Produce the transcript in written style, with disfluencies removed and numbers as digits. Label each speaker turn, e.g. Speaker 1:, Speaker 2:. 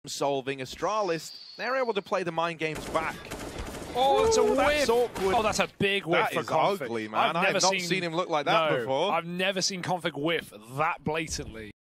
Speaker 1: solving. Astralis, they're able to play the mind games back.
Speaker 2: Oh, it's a whiff.
Speaker 1: That's awkward.
Speaker 2: Oh, that's a big whiff for
Speaker 1: That is
Speaker 2: k0nfig.
Speaker 1: ugly, man. I have not seen him look like that before.
Speaker 2: I've never seen k0nfig whiff that blatantly.